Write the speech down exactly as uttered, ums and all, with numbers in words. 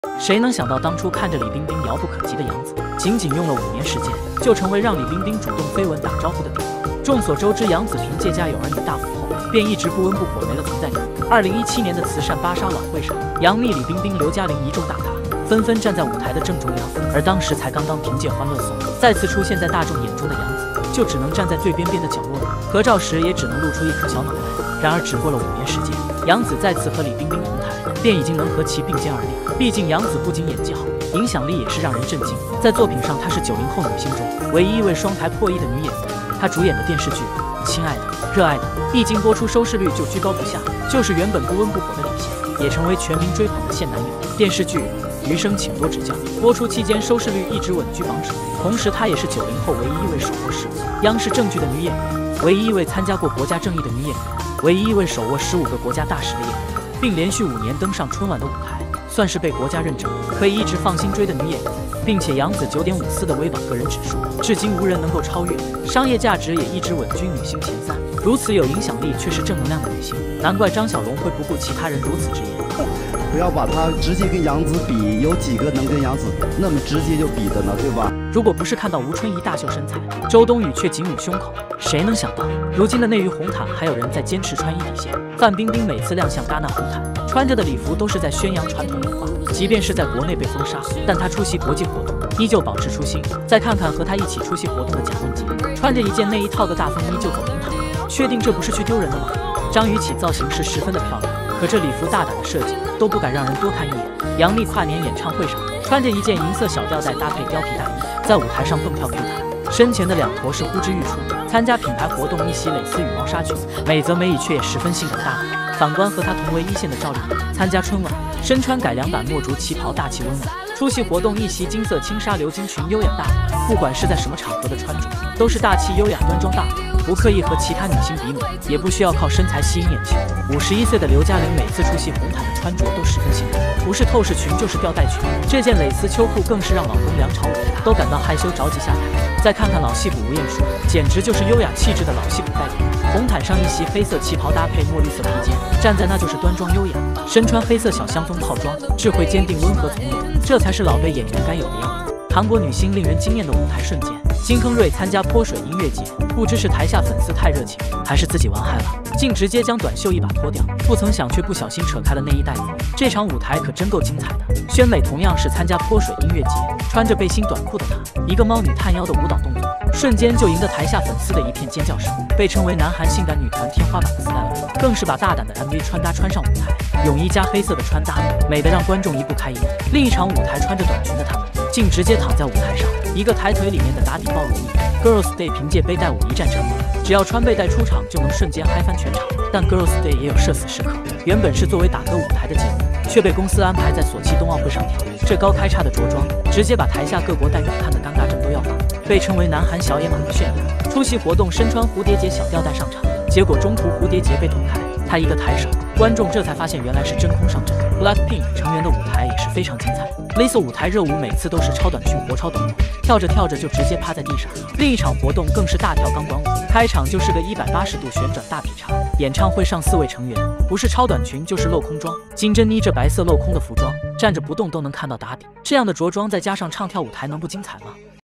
谁能想到当初看着李冰冰遥不可及的杨紫，仅仅用了五年时间，就成为让李冰冰主动飞吻打招呼的地步。众所周知，杨紫凭借家有儿女大福后，便一直不温不火，没了存在感。二零一七年的慈善芭莎晚会上，杨幂、李冰冰、刘嘉玲一众大咖纷纷站在舞台的正中央，而当时才刚刚凭借《欢乐颂》再次出现在大众眼中的杨紫，就只能站在最边边的角落里，合照时也只能露出一颗小脑袋。然而，只过了五年时间，杨紫再次和李冰冰同台，便已经能和其并肩而立。毕竟杨紫不仅演技好，影响力也是让人震惊。在作品上，她是九零后女星中唯一一位双台破亿的女演员。她主演的电视剧《亲爱的热爱的》一经播出，收视率就居高不下，就是原本不温不火的李现，也成为全民追捧的现男友。电视剧《余生，请多指教》播出期间，收视率一直稳居榜首。同时，她也是九零后唯一一位手握十部央视正剧的女演员，唯一一位参加过国家正义的女演员，唯一一位手握十五个国家大使的演员，并连续五年登上春晚的舞台，算是被国家认证可以一直放心追的女演员。并且杨紫九点五四的微榜个人指数，至今无人能够超越，商业价值也一直稳居女星前三。如此有影响力却是正能量的女星，难怪张小龙会不顾其他人如此直言。 不要把她直接跟杨紫比，有几个能跟杨紫那么直接就比的呢？对吧？ 如果不是看到吴春怡大秀身材，周冬雨却紧捂胸口，谁能想到如今的内娱红毯还有人在坚持穿衣底线？范冰冰每次亮相戛纳红毯，穿着的礼服都是在宣扬传统文化，即便是在国内被封杀，但她出席国际活动依旧保持初心。再看看和她一起出席活动的贾文洁，穿着一件内衣套个大风衣就走红毯，确定这不是去丢人的吗？张雨绮造型是十分的漂亮，可这礼服大胆的设计都不敢让人多看一眼。杨幂跨年演唱会上穿着一件银色小吊带搭配貂皮大衣，在舞台上蹦跳 Q 弹，身前的两坨是呼之欲出。参加品牌活动一袭蕾丝羽毛纱裙，美则美以却也十分性感大胆。反观和她同为一线的赵丽颖，参加春晚身穿改良版墨竹旗袍，大气温婉。出席活动一袭金色轻纱鎏金裙，优雅大方。不管是在什么场合的穿着，都是大气优雅端庄大方，不刻意和其他女星比美，也不需要靠身材吸引眼球。五十一岁的刘嘉玲每次出席红毯的穿着都十分性感，不是透视裙就是吊带裙，这件蕾丝秋裤更是让老公梁朝伟都感到害羞着急下台。再看看老戏骨吴彦姝，简直就是优雅气质的老戏骨代表。红毯上一袭黑色旗袍搭配墨绿色披肩，站在那就是端庄优雅。身穿黑色小香风套装，智慧坚定温和从容，这才是老辈演员该有的样子。韩国女星令人惊艳的舞台瞬间，金亨瑞参加泼水音乐节，不知是台下粉丝太热情，还是自己玩嗨了，竟直接将短袖一把脱掉，不曾想却不小心扯开了内衣带子。这场舞台可真够精彩的。宣美同样是参加泼水音乐节，穿着背心短裤的她，一个猫女探腰的舞蹈动作，瞬间就赢得台下粉丝的一片尖叫声。被称为南韩性感女团天花板的 Style 更是把大胆的 M V 穿搭穿上舞台，泳衣加黑色的穿搭，美得让观众移不开眼。另一场舞台穿着短裙的她们，竟直接躺在舞台上，一个抬腿里面的打底暴露一 Girls Day 凭借背带舞一战成名，只要穿背带出场就能瞬间嗨翻全场。但 Girls Day 也有社死时刻，原本是作为打歌舞台的节目，却被公司安排在索契冬奥会上跳。这高开叉的着装，直接把台下各国代表看的尴尬症都要犯，被称为南韩小野马的泫雅。出席活动身穿蝴蝶结小吊带上场，结果中途蝴蝶结被捅开，她一个抬手，观众这才发现原来是真空上阵。Blackpink 成员的舞台也是非常精彩 ，Lisa 舞台热舞每次都是超短裙活超短裤，跳着跳着就直接趴在地上。另一场活动更是大跳钢管舞，开场就是个一百八十度旋转大劈叉。演唱会上四位成员不是超短裙就是镂空装，金珍妮这白色镂空的服装，站着不动都能看到打底，这样的着装再加上唱跳舞台能不精彩吗？